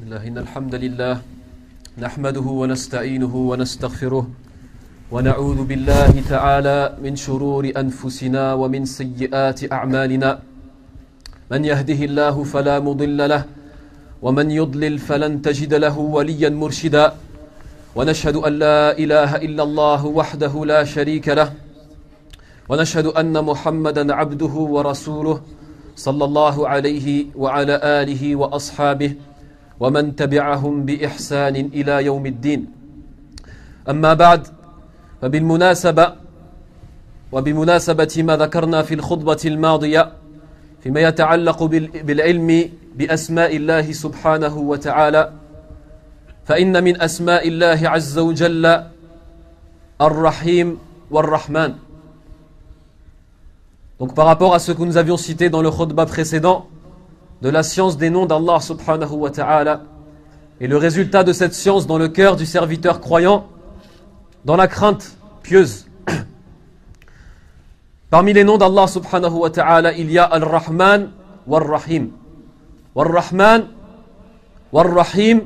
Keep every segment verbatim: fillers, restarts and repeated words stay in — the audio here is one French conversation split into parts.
الله إن الحمد لله نحمده ونستعينه ونستغفره ونعوذ بالله تعالى من شرور أنفسنا ومن سيئات أعمالنا من يهده الله فلا مضل له ومن يضلل فلن تجد له وليا مرشدا ونشهد أن لا إله إلا الله وحده لا شريك له ونشهد أن محمدا عبده ورسوله صلى الله عليه وعلى آله وأصحابه ومن تبعهم بإحسان إلى يوم الدين. أما بعد، فبالمناسبة وبمناسبة ما ذكرنا في الخطبة الماضية فيما يتعلق بالعلم بأسماء الله سبحانه وتعالى، فإن من أسماء الله عز وجل الرحيم والرحمن. Donc par rapport à ce que nous avions cité dans le khutbah précédent, de la science des noms d'Allah subhanahu wa ta'ala, et le résultat de cette science dans le cœur du serviteur croyant, dans la crainte pieuse. Parmi les noms d'Allah subhanahu wa ta'ala, il y a Al-Rahman wal-Rahim. Wal-Rahman wal-Rahim,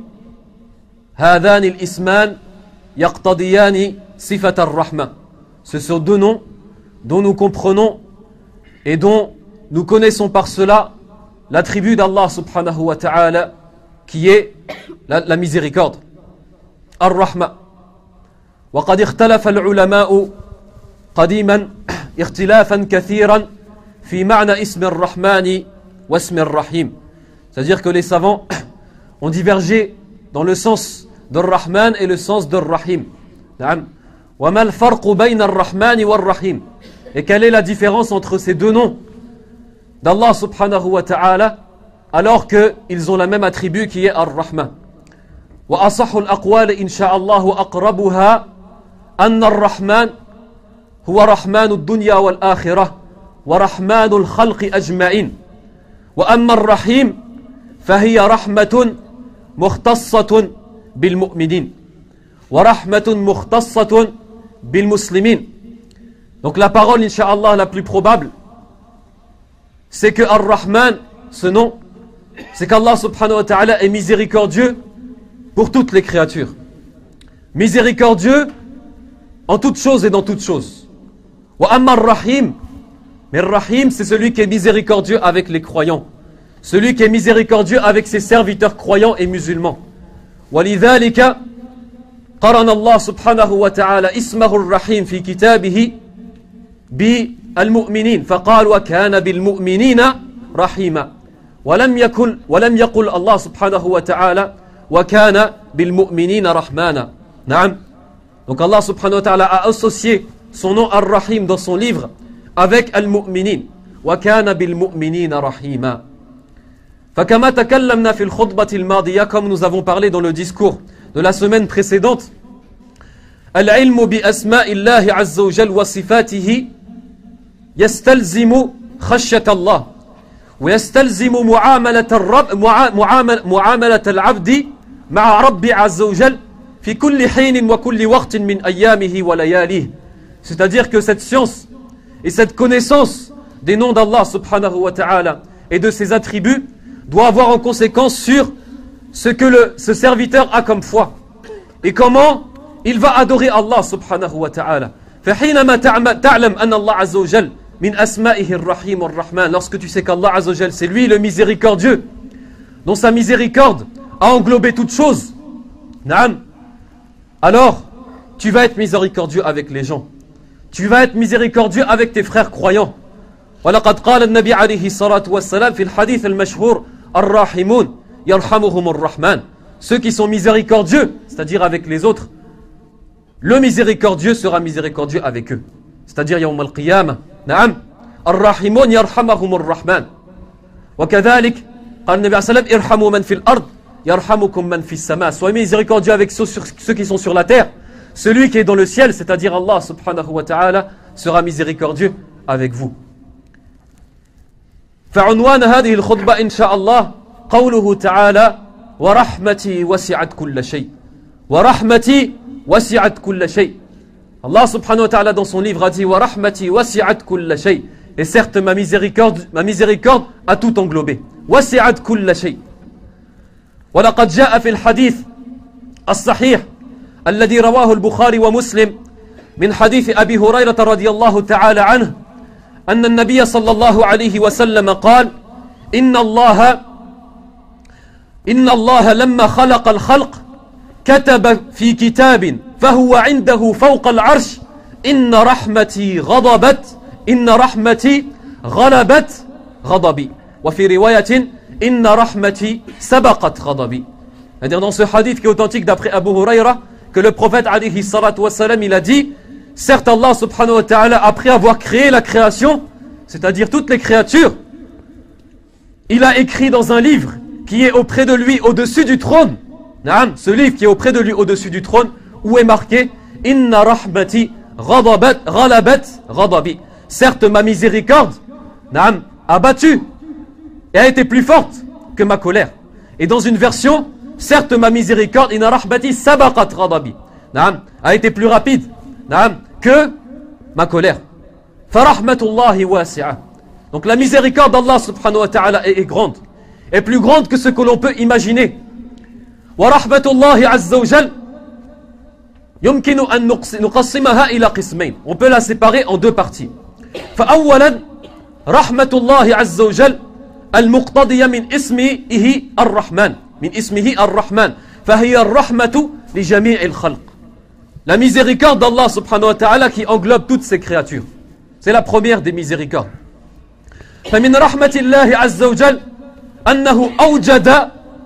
هذان الاسمان يقتضيان صفة الرحمة. Ce sont deux noms dont nous comprenons et dont nous connaissons par cela l'attribut d'Allah subhanahu wa ta'ala qui est la, la miséricorde. Ar-Rahma. وقد اختلف العلماء قديما اختلافا كثيرا في معنى اسم الرحمن واسم الرحيم. C'est-à-dire que les savants ont divergé dans le sens de Rahman et le sens de Rahim. وما الفرق بين الرحمن والرحيم. Et quelle est la différence entre ces deux noms d'Allah subhanahu wa ta'ala alors qu'ils ont la même attribut qui est Ar-Rahman. وأصح الأقوال إن شاء الله أقربها أن الرحمن هو رحمن الدنيا والآخرة ورحمن الخلق أجمعين، وأما الرحيم فهي رحمة مختصة بالمؤمنين ورحمة مختصة بالمسلمين. Donc la parole, Inch'Allah, la plus probable, c'est que Ar-Rahman, ce nom, c'est qu'Allah subhanahu wa ta'ala est miséricordieux pour toutes les créatures. Miséricordieux en toutes choses et dans toutes choses. Wa amma Ar-Rahim, mais Ar-Rahim, c'est celui qui est miséricordieux avec les croyants. Celui qui est miséricordieux avec ses serviteurs croyants et musulmans. وَلِذَلِكَ قَرَنَ اللَّهُ سُبْحَانَهُ وَتَعَالَى اسمه الرحيم في كتابه بالمؤمنين فقال وكان بالمؤمنين رحيما ولم يكن ولم يقل الله سبحانه وتعالى وكان بالمؤمنين رحمانا. نعم. Donc Allah subhanahu wa ta'ala a associé son nom Ar-Rahim dans son livre avec Al-Mu'minin. وكان بالمؤمنين رحيما. فكما تكلمنا في الخطبة الماضية, comme nous avons parlé dans le discours de la semaine précédente, العلم بأسماء الله عز وجل وصفاته يستلزم خشية الله ويستلزم معاملة الرب معامل معاملة العبد مع رب عز وجل في كل حين وكل وقت من أيامه ولياليه. C'est-à-dire que cette science et cette connaissance des noms d'Allah subhanahu wa ta'ala et de ses attributs doit avoir en conséquence sur ce que le, ce serviteur a comme foi et comment il va adorer Allah subhanahu wa ta'ala. فحينما تعلم أن الله عز وجل من أسمائه الرحيم والرحمن, lorsque tu sais qu'Allah عز وجل c'est lui le miséricordieux dont sa miséricorde a englobé toutes choses, نعم, alors tu vas être miséricordieux avec les gens, tu vas être miséricordieux avec tes frères croyants. ولقد قال النبي عليه الصلاة والسلام في الحديث المشهور الراحمون يرحمهم الرحمن. Ceux qui sont miséricordieux, c'est-à-dire avec les autres, le miséricordieux sera miséricordieux avec eux. C'est-à-dire يوم القيامة. نعم. الراحمون يرحمهم الرحمن. وكذلك قال النبي عليه الصلاة والسلام ارحموا من في الأرض يرحمكم من في السماء. Soyez miséricordieux avec ceux, ceux qui sont sur la terre. Celui qui est dans le ciel, c'est-à-dire Allah subhanahu wa ta'ala, sera miséricordieux avec vous. فعنوان هذه الخطبة إن شاء الله قوله تعالى ورحمتي وسعت كل شيء. ورحمتي وسعت كل شيء. Allah subhanahu wa ta'ala dans son livre a dit ورحمتي وسعت كل شيء. Et certes ma miséricorde, ma miséricorde a tout englobé. وسعت كل شيء. ولقد جاء في الحديث الصحيح الذي رواه البخاري ومسلم من حديث أبي هريرة رضي الله تعالى عنه أن النبي صلى الله عليه وسلم قال إن الله إن الله لما خلق الخلق كتب في كتاب فهو عنده فوق العرش إن رحمتي غضبت إن رحمتي غلبت غضبي وفي رواية إن رحمتي سبقت غضبي. C'est-à-dire dans ce hadith qui est authentique d'après Abu Huraira que le prophète alayhi salatu wassalam il a dit certes Allah subhanahu wa ta'ala après avoir créé la création, c'est-à-dire toutes les créatures, il a écrit dans un livre qui est auprès de lui au-dessus du trône. Naam, ce livre qui est auprès de lui au-dessus du trône où est marqué Inna rahmati ghadabat ghalabat ghadabi. Certes ma miséricorde naam, a battu et a été plus forte que ma colère. Et dans une version, certes ma miséricorde inna rahmati sabaqat ghadabi. Naam, a été plus rapide naam, que ma colère. Farahmatullahi wasi'a. Donc la miséricorde d'Allah subhanahu wa ta'ala est, est grande, est plus grande que ce que l'on peut imaginer. ورحمة الله عز وجل يمكن أن نقسمها إلى قسمين. On peut la séparer en deux parties. فأولا رحمة الله عز وجل المقتضية من اسمه الرحمن من اسمه الرحمن فهي الرحمة لجميع الخلق. La miséricorde d'Allah subhanahu wa ta'ala qui englobe toutes ses créatures. C'est la première des miséricordes. فمن رحمة الله عز وجل أنه أوجد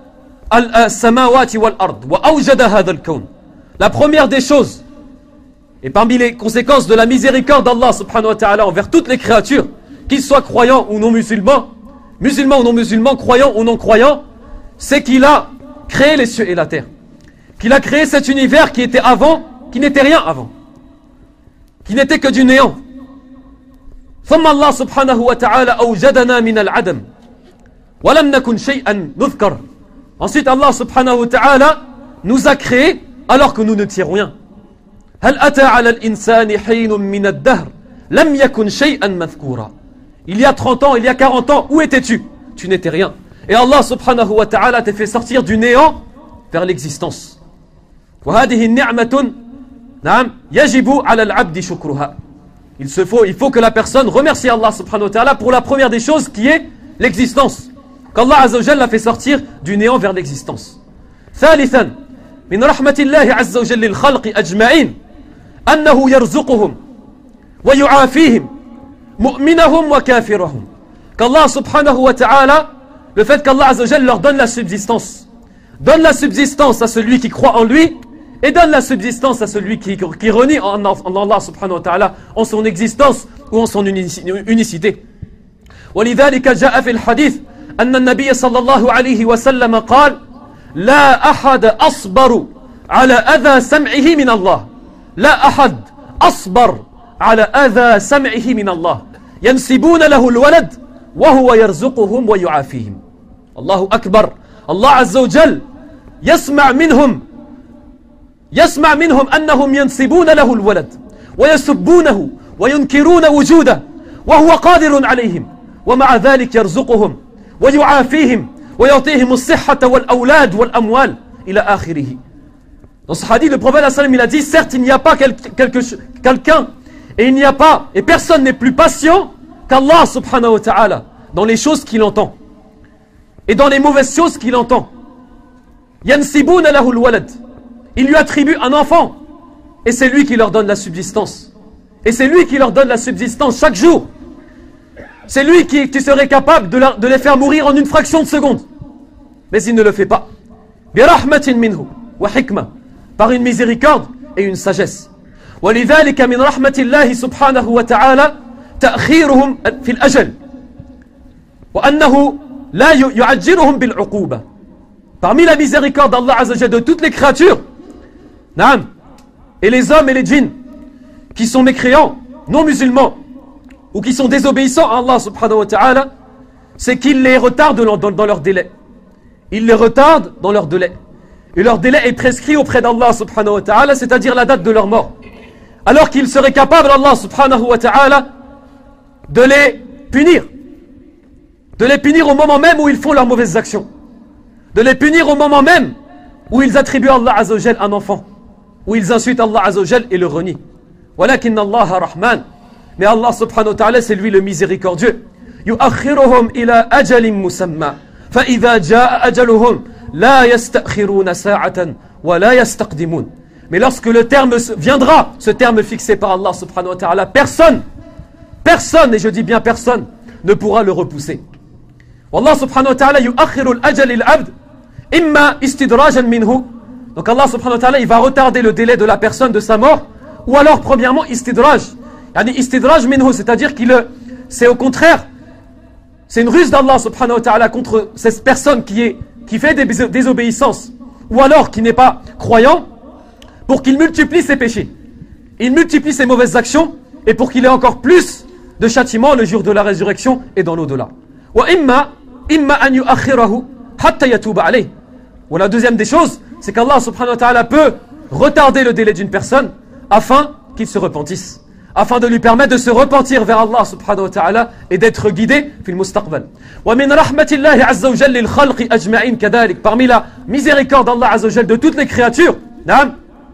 السماوات والأرض وأوجد هذا الكون. La première des choses, et parmi les conséquences de la miséricorde d'Allah subhanahu wa ta'ala envers toutes les créatures, qu'ils soient croyants ou non musulmans, musulmans ou non musulmans, croyants ou non croyants, c'est qu'il a créé les cieux et la terre. Qu'il a créé cet univers qui était avant, qui n'était rien avant, qui n'était que du néant. ثم الله سبحانه وتعالى أوجدنا من العدم ولم نكن شيئا نذكر. Ensuite Allah subhanahu wa ta'ala nous a créés alors que nous n'étions rien. هل أتى على الإنسان حين من الدهر لم يكن شيئا مذكورا. Il y a trente ans, il y a quarante ans, où étais-tu? Tu n'étais rien. Et Allah subhanahu wa ta'ala t'a fait sortir du néant vers l'existence. وهذه النعمة نعم يجب على العبد شكرها. Il se faut, il faut que la personne remercie Allah subhanahu wa ta'ala pour la première des choses qui est l'existence. Qu'Allah azza wa jalla l'a fait sortir du néant vers l'existence. ثالثا من رحمة الله عز وجل للخلق أجمعين أنه يرزقهم ويعافيهم مؤمنهم وكافرهم. Qu'Allah subhanahu wa ta'ala, le fait qu'Allah azza wa jalla leur donne la subsistance, donne la subsistance à celui qui croit en lui et donne la subsistance à celui qui, qui renie en, en Allah subhanahu wa ta'ala en son existence ou en son unicité. ولذلك جاء في الحديث أن النبي صلى الله عليه وسلم قال لا أحد أصبر على أذى سمعه من الله لا أحد أصبر على أذى سمعه من الله ينسبون له الولد وهو يرزقهم ويعافيهم. الله أكبر. الله عز وجل يسمع منهم يسمع منهم أنهم ينسبون له الولد ويسبونه وينكرون وجوده وهو قادر عليهم ومع ذلك يرزقهم ويعافيهم ويعطيهم الصحة والأولاد والأموال إلى آخره. Dans ce hadith, le prophète il a dit certes il n'y a pas quel, quelque, quelqu'un et il n'y a pas et personne n'est plus patient qu'Allah subhanahu wa ta'ala dans les choses qu'il entend et dans les mauvaises choses qu'il entend. Yansibuna lahu al-walad. Il lui attribue un enfant et c'est lui qui leur donne la subsistance. Et c'est lui qui leur donne la subsistance chaque jour. C'est lui qui, qui serait capable de, la, de les faire mourir en une fraction de seconde. Mais il ne le fait pas. Birahmatin minhu wa hikma. Par une miséricorde et une sagesse. ولذلك من رحمة الله سبحانه وتعالى تأخيرهم في الأجل وأنه لا يعجلهم بالعقوبة. Parmi la miséricorde d'Allah Azza wa Jalla de toutes les créatures, naam, et les hommes et les djinns qui sont mécréants, non musulmans, ou qui sont désobéissants à Allah subhanahu wa ta'ala, c'est qu'il les retarde dans, dans, dans leur délai. Il les retarde dans leur délai. Et leur délai est prescrit auprès d'Allah subhanahu wa ta'ala, c'est-à-dire la date de leur mort. Alors qu'il serait capable, Allah subhanahu wa ta'ala, de les punir. De les punir au moment même où ils font leurs mauvaises actions. de les punir au moment même où ils attribuent à Allah Azza wa Jal un enfant, où ils insultent Allah Azza wa Jal et le renient. Walakin Allah Rahman, mais Allah subhanahu wa ta'ala c'est lui le miséricordieux. يؤخرهم إلى أجل مسمى فإذا جاء أجلهم لا يستأخرون ساعة ولا يستقدمون. Mais lorsque le terme viendra, ce terme fixé par Allah subhanahu wa ta'ala, personne, personne, et je dis bien personne, ne pourra le repousser. Wallah subhanahu wa ta'ala yu'akhiru al-ajal al-abd imma istidrajan minhu. Donc Allah subhanahu wa ta'ala il va retarder le délai de la personne de sa mort, ou alors premièrement istidraj. Yani istidraj minhu, c'est-à-dire qu'il c'est au contraire, c'est une ruse d'Allah subhanahu wa ta'ala contre cette personne qui est qui fait des désobéissances, ou alors qui n'est pas croyant, pour qu'il multiplie ses péchés. Il multiplie ses mauvaises actions, et pour qu'il ait encore plus de châtiment le jour de la résurrection et dans l'au-delà. Wa imma imma an yu'akhirahu hatta yatuba alayh. Ou la deuxième des choses, c'est qu'Allah subhanahu wa ta'ala peut retarder le délai d'une personne afin qu'il se repentisse, afin de lui permettre de se repentir vers Allah subhanahu wa ta'ala et d'être guidé fil mustaqbal. Wa min rahmatillahi azza wa jalla lil khalqi ajma'in kadhalik. Parmi la miséricorde d'Allah azza wa jalla de toutes les créatures, na'am,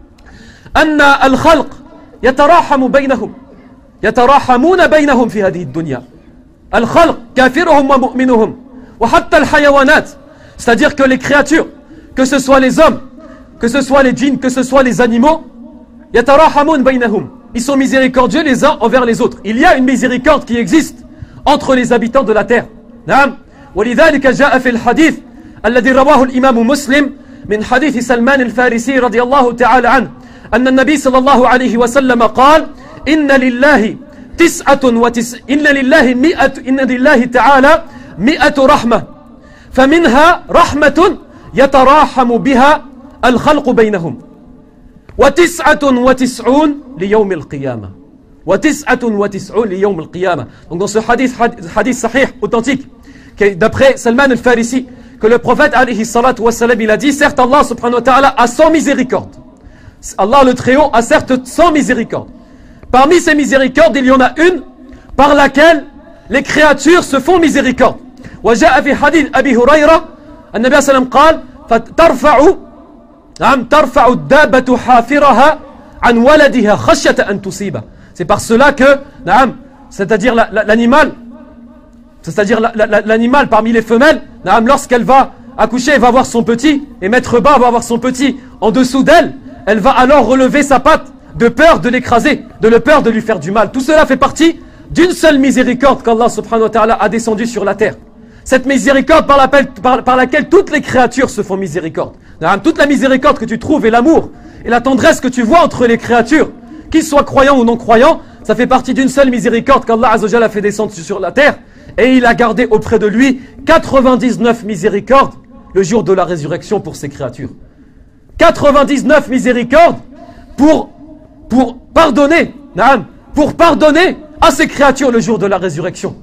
anna al-khalq yatarahamu baynahum yatarahamuna baynahum fi hadhihi ad-dunya. Al-khalq kafiruhum wa mu'minuhum wa hatta al-hayawanat. C'est-à-dire que les créatures, que ce soit les hommes, que ce soit les djinns, que ce soit les animaux, yatarahamun baynahum. Ils sont miséricordieux les uns envers les autres. Il y a une miséricorde qui existe entre les habitants de la terre. نعم. ولذلك جاء في الحديث الذي رواه الإمام مسلم من حديث سلمان الفارسي رضي الله تعالى عنه أن النبي صلى الله عليه وسلم قال إن لله تسعة وتس إن لله مئة إن لله تعالى مئة رحمة فمنها رحمة يتراحم بها الخلق بينهم وتسعة وتسعون ليوم القيامة وتسعة وتسعون ليوم القيامة. Donc dans ce hadith, hadith sahih, authentique, d'après Salman al-Farisi, que le prophète alayhi salatu wassalam, il a dit, certes Allah subhanahu wa ta'ala a cent miséricordes. Allah le Très-Haut a certes cent miséricordes. Parmi ces miséricordes, il y en a une par laquelle les créatures se font miséricorde. وجاء في حديث أبي هريرة النبي صلى الله عليه وسلم قال فترفع نعم ترفع الدابة حافرها عن ولدها خشية أن تصيبه. C'est par cela que نعم c'est-à-dire l'animal c'est-à-dire l'animal parmi les femelles نعم lorsqu'elle va accoucher, elle va voir son petit, et mettre bas va voir son petit en dessous d'elle, elle va alors relever sa patte de peur de l'écraser, de le peur de lui faire du mal. Tout cela fait partie d'une seule miséricorde qu'Allah subhanahu wa ta'ala a descendue sur la terre. Cette miséricorde par, par, par laquelle toutes les créatures se font miséricorde. Toute la miséricorde que tu trouves et l'amour et la tendresse que tu vois entre les créatures, qu'ils soient croyants ou non croyants, ça fait partie d'une seule miséricorde qu'Allah Azza wa Jalla a fait descendre sur la terre, et il a gardé auprès de lui quatre-vingt-dix-neuf miséricordes le jour de la résurrection pour ces créatures. quatre-vingt-dix-neuf miséricordes pour, pour pardonner, pour pardonner à ces créatures le jour de la résurrection.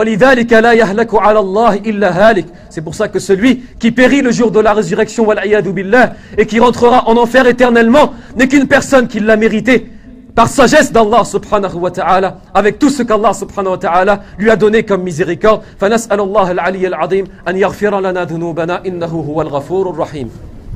C'est pour ça que celui qui périt le jour de la résurrection et qui rentrera en enfer éternellement n'est qu'une personne qui l'a mérité par sagesse d'Allah subhanahu wa ta'ala, avec tout ce qu'Allah subhanahu wa ta'ala lui a donné comme miséricorde. فنسأل الله العلي العظيم أن يغفر لنا ذنوبنا إنه هو الغفور الرحيم.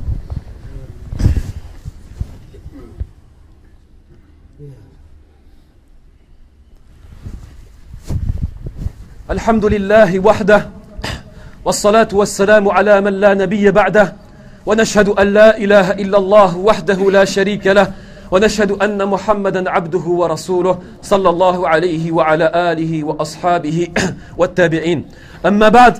الحمد لله وحده والصلاة والسلام على من لا نبي بعده ونشهد أن لا إله إلا الله وحده لا شريك له ونشهد أن محمدا عبده ورسوله صلى الله عليه وعلى آله وأصحابه والتابعين. أما بعد،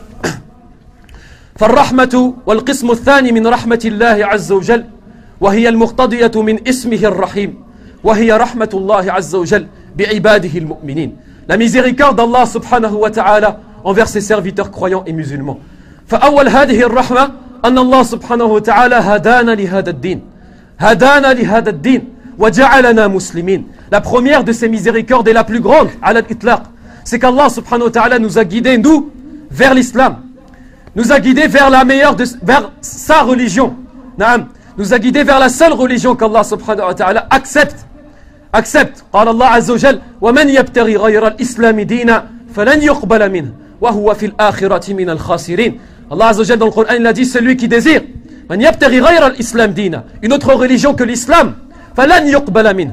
فالرحمة والقسم الثاني من رحمة الله عز وجل وهي المقتضية من اسمه الرحيم وهي رحمة الله عز وجل بعباده المؤمنين. La miséricorde d'Allah subhanahu wa ta'ala envers ses serviteurs croyants et musulmans. فأول هذه الرحمة أن الله سبحانه وتعالى هدانا لهذا الدين هدانا لهذا الدين وجعلنا مسلمين. La première de ces miséricordes et la plus grande على الإطلاق, c'est qu'Allah subhanahu wa ta'ala nous a guidés, nous, vers l'islam, nous a guidés vers la meilleure de, vers sa religion, نعم, nous a guidés vers la seule religion qu'Allah subhanahu wa ta'ala accepte accepte. قال الله عز وجل ومن يبتغي غير الإسلام دينا فلن يقبل منه وهو في الآخرة من الخاسرين. Allah Azza wa Jalla dans le Coran il a dit celui qui désire man yabtaghi ghayra al-islam dina, une autre religion que l'islam, falan yuqbala min,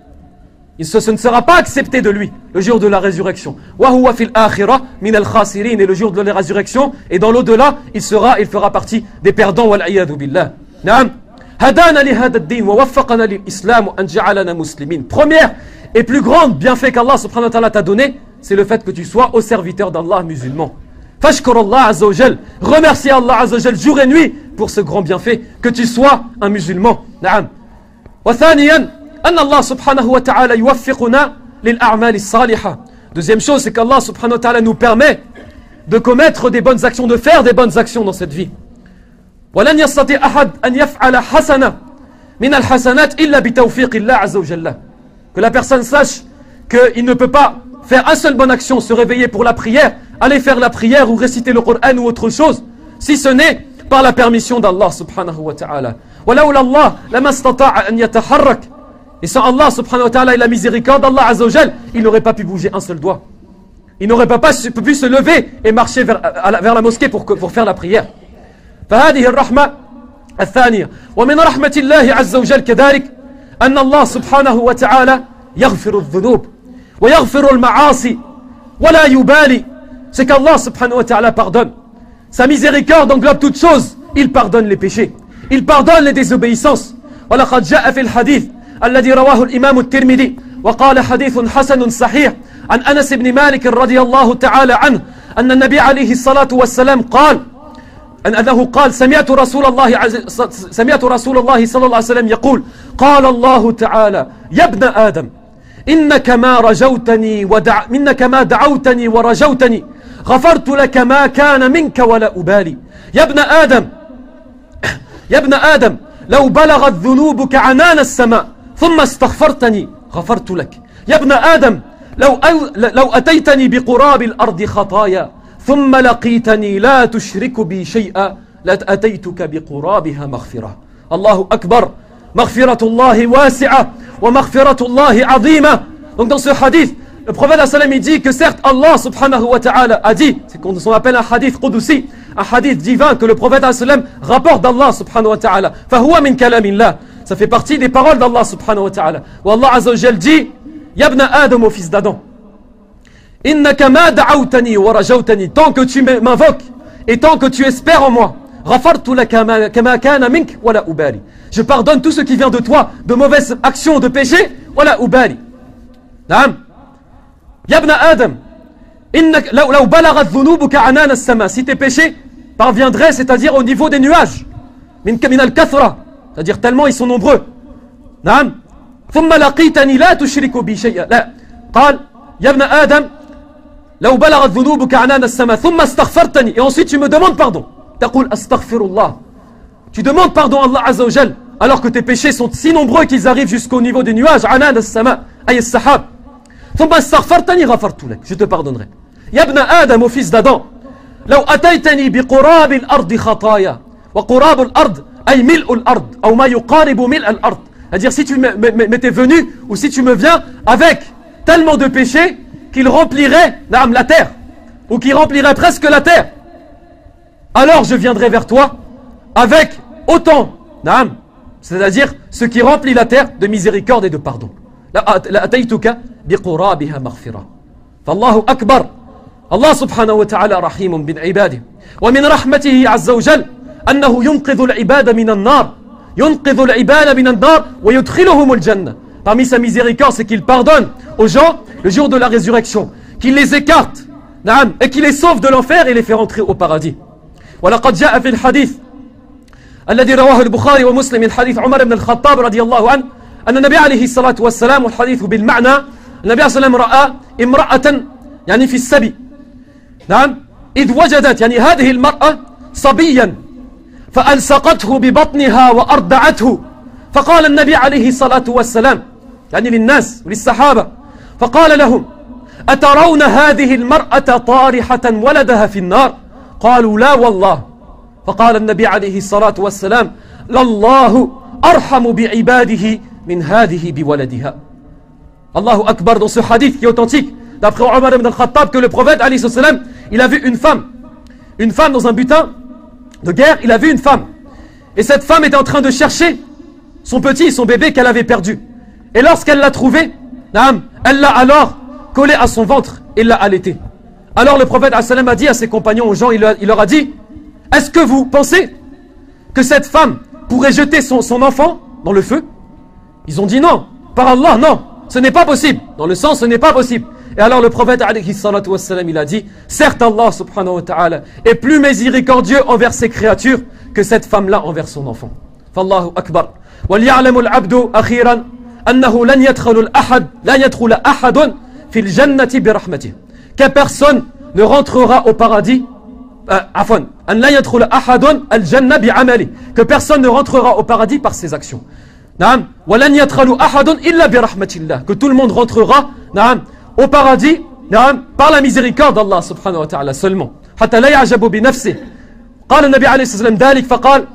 ce ne sera pas accepté de lui le jour de la résurrection. Wa huwa fil akhirah min al-khasirin, et le jour de la résurrection et dans l'au-delà il sera il fera partie des perdants wal iyadu billah. Naam. Hadana li hada ad-din wa waffaqana lil islam wa an ja'alana muslimin. Première et plus grande bienfait qu'Allah subhanahu wa ta'ala t'a donné, c'est le fait que tu sois au serviteur d'Allah musulman. Fashkur Allah azza wa jal, remercie Allah azza wa jal jour et nuit pour ce grand bienfait que tu sois un musulman. Naam. Wa thaniyan أن الله سبحانه وتعالى يوفقنا للأعمال الصالحة. Deuxième chose, c'est qu'Allah subhanahu wa ta'ala nous permet de commettre des bonnes actions, de faire des bonnes actions dans cette vie. ولن يستطيع أحد أن يفعل حسنة من الحسنات إلا بتوفيق الله عز وجل. Que la personne sache qu'il ne peut pas faire une seule bonne action, se réveiller pour la prière, aller faire la prière ou réciter le Coran ou autre chose, si ce n'est par la permission d'Allah subhanahu wa ta'ala. ولولا الله لما استطاع أن يتحرك. Et sans Allah subhanahu wa ta'ala et la miséricorde d'Allah azza wa jal, il n'aurait pas pu bouger un seul doigt. Il n'aurait pas pu se lever et marcher vers, vers la mosquée pour, pour faire la prière. فهذه الرحمة الثانية. ومن رحمة الله عز وجل كذلك أن الله سبحانه وتعالى يغفر الذنوب ويغفر المعاصي ولا يبالي. C'est qu'Allah subhanahu wa ta'ala pardonne. Sa miséricorde englobe toutes choses. Il pardonne les péchés. Il pardonne les désobéissances. ولقد جاء في الحديث الذي رواه الإمام الترمذي وقال حديث حسن صحيح عن أنس بن مالك رضي الله تعالى عنه أن النبي عليه الصلاة والسلام قال أنه قال سمعت رسول الله سمعت رسول الله صلى الله عليه وسلم يقول قال الله تعالى يا ابن آدم إنك ما رجوتني ودع إنك ما دعوتني ورجوتني غفرت لك ما كان منك ولا أبالي. يا ابن آدم يا ابن آدم لو بلغت ذنوبك عنان السماء ثم استغفرتني غفرت لك. يا ابن آدم لو, لو أتيتني بقراب الأرض خطايا ثم لقيتني لا تشرك بي شيئا لأتيتك بقرابها مغفرة. الله أكبر. مغفرة الله واسعة ومغفرة الله عظيمة. Donc dans ce hadith, le prophète sallam il dit que certes Allah subhanahu wa ta'ala a dit, c'est qu'on appelle un hadith qudusi, un hadith divin que le prophète sallam rapporte d'Allah subhanahu wa ta'ala. فهو من كلام الله. Ça fait partie des paroles d'Allah subhanahu wa ta'ala. Où Allah azza wa jal dit, Ya ibn Adam, au fils d'Adam, innaka ma da'awtani wa rajawtani, tant que tu m'invoques et tant que tu espères en moi, ghafartu laka kama kana mink wa la ubali. Je pardonne tout ce qui vient de toi, de mauvaises actions, de péchés, wa la ubali. Naam. Ya ibn Adam, innaka law balaghat dhunubuka anan as-sama, si tes péchés parviendraient, c'est-à-dire au niveau des nuages, min min al-kathra, c'est-à-dire tellement ils sont nombreux. نعم. ثم لقيتني لا تشرك بي شيئا. لا. قال يا ابن آدم لو بلغت ذنوبك عنان السماء ثم استغفرتني. Et ensuite tu me demandes pardon. تقول أستغفر الله. Tu demandes pardon à Allah Azza wa Jal alors que tes péchés sont si nombreux qu'ils arrivent jusqu'au niveau des nuages. عنان السماء أي السحاب. ثم استغفرتني غفرت لك. Je te pardonnerai. يا ابن آدم au fils d'Adam لو أتيتني بقراب الأرض خطايا. وقراب الأرض أي ملء الأرض أو ما يقارب ملء الأرض. C'est-à-dire si tu m'étais venu ou si tu me viens avec tellement de péchés qu'il remplirait la terre ou qu'il remplirait presque la terre, alors je viendrai vers toi avec autant, c'est-à-dire ce qui remplit la terre de miséricorde et de pardon. لأتيتك بقرابها مغفرة. فالله أكبر. الله سبحانه وتعالى رحيم بعباده. ومن رحمته عز وجل أنه ينقذ العباد من النار. ينقذ العباد من النار ويدخلهم الجنة. Parmi sa miséricorde, c'est qu'il pardonne aux gens le jour de la résurrection, qu'il les écarte et qu'il les sauve de l'enfer et les fait rentrer au paradis. ولقد جاء في الحديث الذي رواه البخاري ومسلم من حديث عمر بن الخطاب رضي الله عنه أن النبي عليه الصلاة والسلام والحديث بالمعنى النبي صلى الله عليه وسلم رأى امرأة يعني في السبي نعم إذ وجدت يعني هذه المرأة صبيا فألصقته ببطنها وأرضعته فقال النبي عليه الصلاة والسلام يعني للناس وللصحابة فقال لهم أترون هذه المرأة طارحة ولدها في النار قالوا لا والله فقال النبي عليه الصلاة والسلام لله أرحم بعباده من هذه بولدها. الله أكبر. Dans ce hadith qui est authentique d'après Omar ibn al-Khattab que le prophète alayhi salam il a vu une femme une femme dans un butin de guerre, il a vu une femme. Et cette femme était en train de chercher son petit, son bébé qu'elle avait perdu. Et lorsqu'elle l'a trouvé, elle l'a alors collé à son ventre et l'a allaité. Alors le prophète a dit à ses compagnons, aux gens, il leur a dit, est-ce que vous pensez que cette femme pourrait jeter son, son enfant dans le feu? Ils ont dit non, par Allah, non, ce n'est pas possible. Dans le sens, ce n'est pas possible. Et alors le prophète il a dit, certes Allah subhanahu wa ta'ala est plus miséricordieux envers ses créatures que cette femme-là envers son enfant. Fallahu akbar. وَلْيَعْلَمُ الْعَبْدُ أَخِيرًا أَنَّهُ لَنْ يَدْخُلُ الْأَحَدُ لَنْ يَدْخُلَ أَحَدٌ فِي الْجَنَّةِ بِرَحْمَتِهِ. Que personne ne rentrera au paradis, euh, afwan, أَنْ لَنْ يَدْخُلَ أَحَدٌ الْجَنَّةِ بِعَمَلِهِ. Que personne ne rentrera au paradis par ses actions. نعم. وَلَنْ يَدْخُلُ أَحَدٌ إِلَّا بِرَحْمَةِ اللَّهِ. Que tout le monde rentrera, نعم, au paradis, نعم, par la miséricorde d'Allah subhanahu wa ta'ala seulement. حتى لا يعجب بنفسه. قال النبي عليه الصلاة والسلام ذلك فقال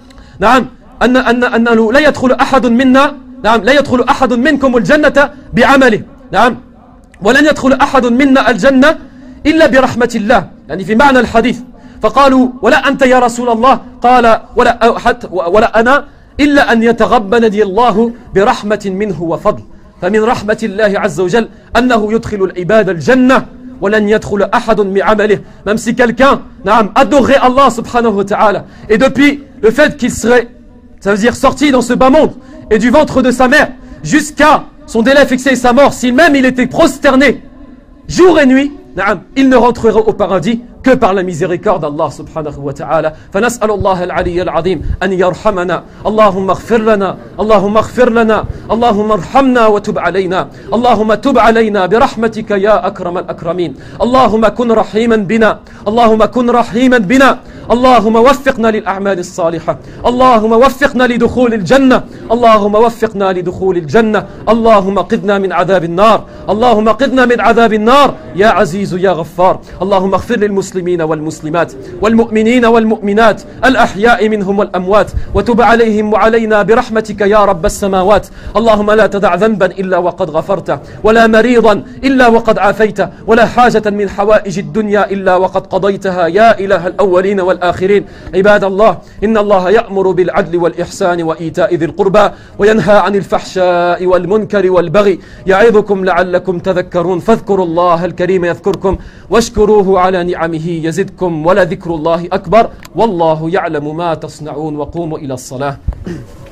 نعم أن أن أنه لا يدخل أحد منا نعم لا يدخل أحد منكم الجنة بعمله نعم ولن يدخل أحد منا الجنة إلا برحمة الله يعني في معنى الحديث. فقالوا ولا أنت يا رسول الله قال ولا حتى ولا أنا إلا أن يتغبنني الله برحمة منه وفضل. فمن رحمة الله عز وجل أنه يدخل العباد الجنة ولن يدخل أحد بعمله. Même si quelqu'un adorait Allah subhanahu wa ta'ala et depuis le fait qu'il serait, ça veut dire sorti dans ce bas monde et du ventre de sa mère jusqu'à son délai fixé et sa mort, si même il était prosterné jour et nuit, il ne rentrera au paradis que par la miséricorde d'Allah subhanahu wa ta'ala. فنسأل الله العلي العظيم أن يرحمنا. اللهم اغفر لنا اللهم اغفر لنا اللهم ارحمنا وتب علينا. اللهم تب علينا برحمتك يا أكرم الأكرمين. اللهم كن رحيما بنا اللهم كن رحيما بنا. اللهم وفقنا للأعمال الصالحة. اللهم وفقنا لدخول الجنة. اللهم وفقنا لدخول الجنة. اللهم قذنا من عذاب النار. اللهم قذنا من عذاب النار يا عزيز يا غفار. اللهم اغفر للمسلمين والمسلمات والمؤمنين والمؤمنات الأحياء منهم والأموات وتب عليهم وعلينا برحمتك يا رب السماوات. اللهم لا تدع ذنبا إلا وقد غفرته ولا مريضا إلا وقد عافيته ولا حاجة من حوائج الدنيا إلا وقد قضيتها يا إله الأولين والآخرين. عباد الله إن الله يأمر بالعدل والإحسان وإيتاء ذي القربى وينهى عن الفحشاء والمنكر والبغي يعظكم لعلكم تذكرون. فاذكروا الله الكريم يذكركم واشكروه على نعمه يزدكم ولذكر الله أكبر والله يعلم ما تصنعون. وقوموا إلى الصلاة.